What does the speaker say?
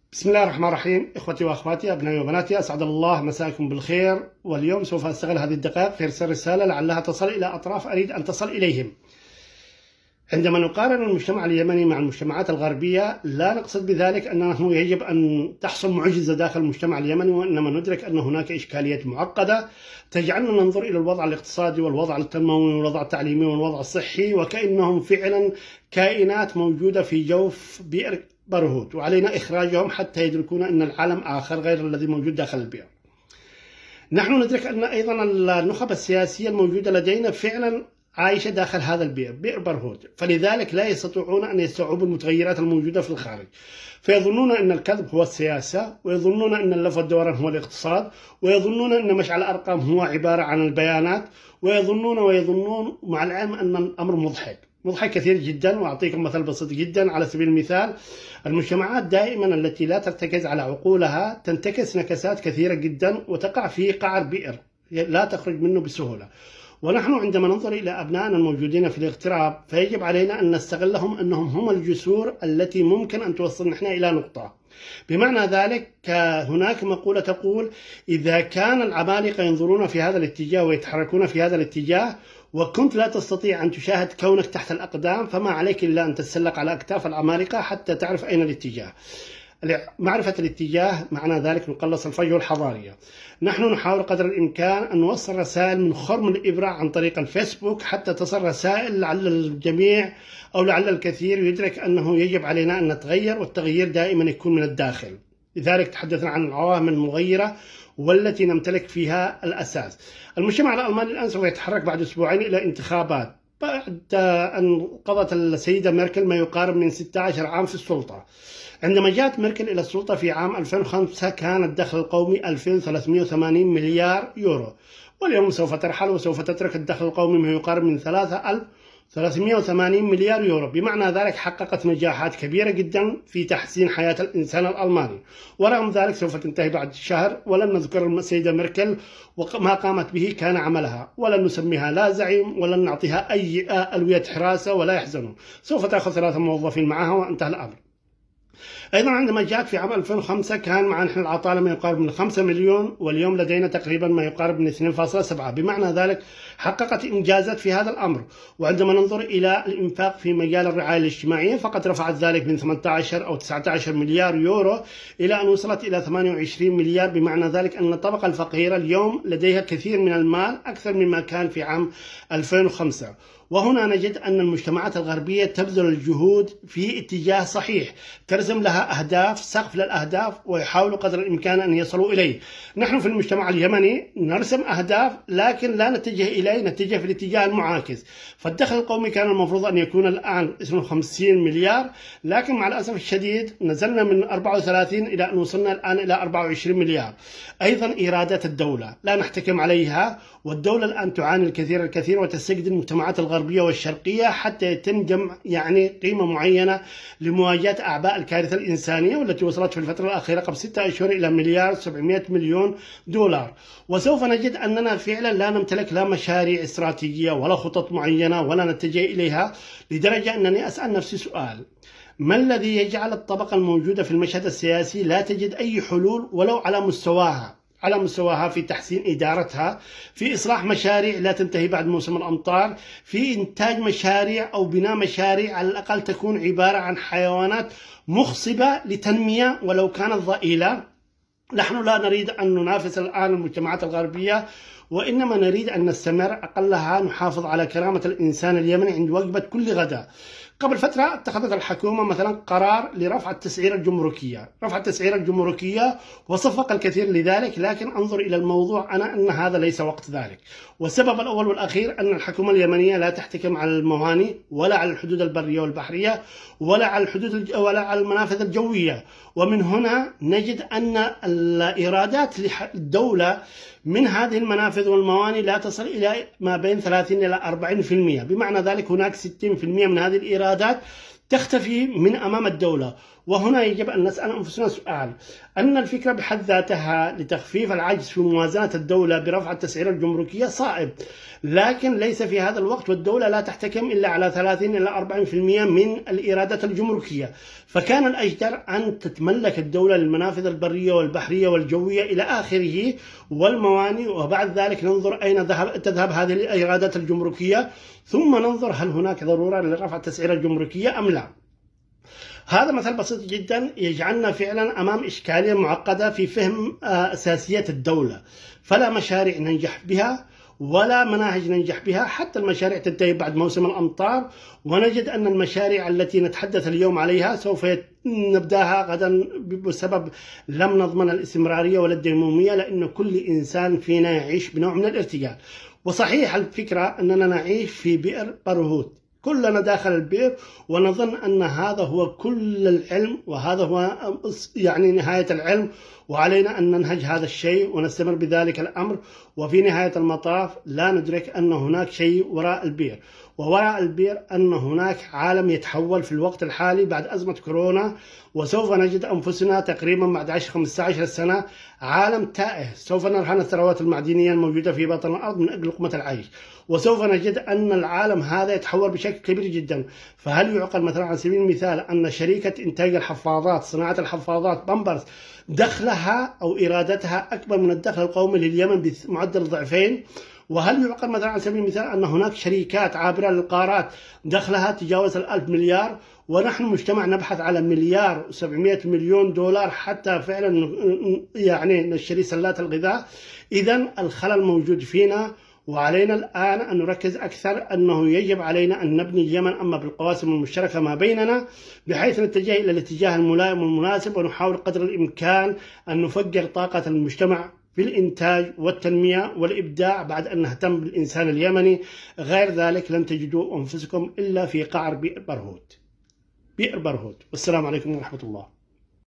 بسم الله الرحمن الرحيم. إخوتي وأخواتي، أبنائي وبناتي، أسعد الله مساكم بالخير. واليوم سوف أستغل هذه الدقائق في إرسال رسالة لعلها تصل إلى أطراف أريد أن تصل إليهم. عندما نقارن المجتمع اليمني مع المجتمعات الغربية، لا نقصد بذلك أنه يجب أن تحصل معجزة داخل المجتمع اليمني، وإنما ندرك أن هناك إشكاليات معقدة تجعلنا ننظر إلى الوضع الاقتصادي والوضع التنموي والوضع التعليمي والوضع الصحي وكأنهم فعلا كائنات موجودة في جوف بئر برهوت، وعلينا إخراجهم حتى يدركون أن العالم آخر غير الذي موجود داخل البئر. نحن ندرك أن أيضا النخب السياسية الموجودة لدينا فعلا عايشة داخل هذا البئر، بئر برهوت، فلذلك لا يستطيعون أن يستوعبوا المتغيرات الموجودة في الخارج، فيظنون أن الكذب هو السياسة، ويظنون أن اللف والدوران هو الاقتصاد، ويظنون أن مشعل الأرقام هو عبارة عن البيانات، ويظنون مع العلم أن الأمر مضحك كثير جدا. وأعطيكم مثل بسيط جدا على سبيل المثال: المجتمعات دائما التي لا ترتكز على عقولها تنتكس نكسات كثيرة جدا وتقع في قعر بئر لا تخرج منه بسهولة. ونحن عندما ننظر إلى أبنائنا الموجودين في الاغتراب فيجب علينا أن نستغلهم أنهم هم الجسور التي ممكن أن توصل نحن إلى نقطة. بمعنى ذلك هناك مقولة تقول: إذا كان العمالقة ينظرون في هذا الاتجاه ويتحركون في هذا الاتجاه وكنت لا تستطيع أن تشاهد كونك تحت الأقدام، فما عليك إلا أن تتسلق على أكتاف العمالقة حتى تعرف أين الاتجاه. معرفة الاتجاه معنى ذلك نقلص الفجوة الحضارية. نحن نحاول قدر الإمكان أن نوصل رسائل من خرم الإبرة عن طريق الفيسبوك حتى تصل رسائل لعل الجميع أو لعل الكثير يدرك أنه يجب علينا أن نتغير، والتغيير دائما يكون من الداخل. لذلك تحدثنا عن العوامل المغيرة والتي نمتلك فيها الأساس. المجتمع الألماني الآن سوف يتحرك بعد أسبوعين إلى انتخابات بعد أن قضت السيدة ميركل ما يقارب من 16 عام في السلطة. عندما جاءت ميركل إلى السلطة في عام 2005 كان الدخل القومي 2380 مليار يورو، واليوم سوف ترحل وسوف تترك الدخل القومي ما يقارب من 3380 مليار يورو. بمعنى ذلك حققت نجاحات كبيرة جدا في تحسين حياة الإنسان الألماني، ورغم ذلك سوف تنتهي بعد شهر ولن نذكر السيدة ميركل وما قامت به كان عملها، ولن نسميها لا زعيم ولن نعطيها أي ألوية حراسة ولا يحزنون، سوف تأخذ 3 موظفين معها وانتهى الأمر. أيضا عندما جاءت في عام 2005 كان معنا نحن العطالة ما يقارب من 5 مليون، واليوم لدينا تقريبا ما يقارب من 2.7. بمعنى ذلك حققت إنجازات في هذا الأمر. وعندما ننظر إلى الإنفاق في مجال الرعاية الاجتماعية فقد رفعت ذلك من 18 أو 19 مليار يورو إلى أن وصلت إلى 28 مليار. بمعنى ذلك أن الطبقة الفقيرة اليوم لديها كثير من المال أكثر مما كان في عام 2005. وهنا نجد أن المجتمعات الغربية تبذل الجهود في اتجاه صحيح، ترسم لها أهداف، سقف للأهداف، ويحاولوا قدر الإمكان أن يصلوا إليه. نحن في المجتمع اليمني نرسم أهداف لكن لا نتجه إليه، نتجه في الاتجاه المعاكس. فالدخل القومي كان المفروض أن يكون الآن 50 مليار، لكن مع الأسف الشديد نزلنا من 34 إلى أن وصلنا الآن إلى 24 مليار. أيضا إيرادات الدولة لا نحتكم عليها، والدولة الآن تعاني الكثير وتستجد المجتمعات الغربية والشرقية حتى يتم جمع قيمة معينة لمواجهة أعباء الكارثة الإنسانية، والتي وصلت في الفترة الأخيرة قبل 6 أشهر إلى مليار 700 مليون دولار. وسوف نجد أننا فعلا لا نمتلك لا مشاريع استراتيجية ولا خطط معينة ولا نتجه إليها، لدرجة أنني أسأل نفسي سؤال: ما الذي يجعل الطبقة الموجودة في المشهد السياسي لا تجد أي حلول ولو على مستواها في تحسين إدارتها، في إصلاح مشاريع لا تنتهي بعد موسم الأمطار، في إنتاج مشاريع أو بناء مشاريع على الأقل تكون عبارة عن حيوانات مخصبة لتنمية ولو كانت ضئيلة؟ نحن لا نريد أن ننافس الآن المجتمعات الغربية، وإنما نريد أن نستمر، أقلها نحافظ على كرامة الإنسان اليمني عند وجبة كل غداء. قبل فترة اتخذت الحكومة مثلا قرار لرفع التسعيرة الجمركية وصفق الكثير لذلك، لكن أنظر إلى الموضوع أنا أن هذا ليس وقت ذلك. والسبب الأول والأخير أن الحكومة اليمنية لا تحتكم على الموانئ ولا على الحدود البرية والبحرية ولا على المنافذ الجوية. ومن هنا نجد أن الإيرادات للدولة من هذه المنافذ والموانئ لا تصل إلى ما بين 30 إلى 40%. بمعنى ذلك هناك 60% من هذه الإيرادات تختفي من أمام الدولة. وهنا يجب أن نسأل أنفسنا سؤال: أن الفكرة بحد ذاتها لتخفيف العجز في موازنة الدولة برفع التسعيرة الجمركية صائب، لكن ليس في هذا الوقت والدولة لا تحتكم إلا على 30 إلى 40% من الإيرادات الجمركية، فكان الأجدر أن تتملك الدولة للمنافذ البرية والبحرية والجوية إلى آخره والموانئ، وبعد ذلك ننظر أين تذهب هذه الإيرادات الجمركية، ثم ننظر هل هناك ضرورة لرفع التسعيرة الجمركية أم لا. هذا مثل بسيط جدا يجعلنا فعلا أمام إشكالية معقدة في فهم أساسيات الدولة، فلا مشاريع ننجح بها ولا مناهج ننجح بها، حتى المشاريع تنتهي بعد موسم الأمطار، ونجد أن المشاريع التي نتحدث اليوم عليها سوف نبداها غدا بسبب لم نضمن الاستمرارية ولا الديمومية، لأن كل إنسان فينا يعيش بنوع من الارتجال. وصحيح الفكرة أننا نعيش في بئر برهوت، كلنا داخل البئر ونظن أن هذا هو كل العلم وهذا هو يعني نهاية العلم، وعلينا أن ننهج هذا الشيء ونستمر بذلك الأمر، وفي نهاية المطاف لا ندرك أن هناك شيء وراء البئر، ووراء البئر أن هناك عالم يتحول في الوقت الحالي بعد أزمة كورونا، وسوف نجد أنفسنا تقريبا بعد 10-15 سنة عالم تائه، سوف نرهن الثروات المعدنية الموجودة في باطن الأرض من أجل لقمة العيش، وسوف نجد أن العالم هذا يتحول بشكل كبير جدا. فهل يعقل مثلا على سبيل المثال أن شركة إنتاج الحفاضات، صناعة الحفاضات بامبرز، دخلها أو إيراداتها أكبر من الدخل القومي لليمن بمعدل ضعفين؟ وهل يعقل مثلا على سبيل المثال أن هناك شركات عابرة للقارات دخلها تجاوز 1000 مليار، ونحن مجتمع نبحث على 1,700,000,000 دولار حتى فعلا يعني نشتري سلات الغذاء؟ إذن الخلل موجود فينا، وعلينا الآن أن نركز أكثر أنه يجب علينا أن نبني اليمن أما بالقواسم المشتركة ما بيننا، بحيث نتجه إلى الاتجاه الملائم والمناسب، ونحاول قدر الإمكان أن نفجر طاقة المجتمع في الإنتاج والتنمية والإبداع بعد أن نهتم بالإنسان اليمني. غير ذلك لن تجدوا أنفسكم إلا في قعر بئر برهوت. والسلام عليكم ورحمة الله.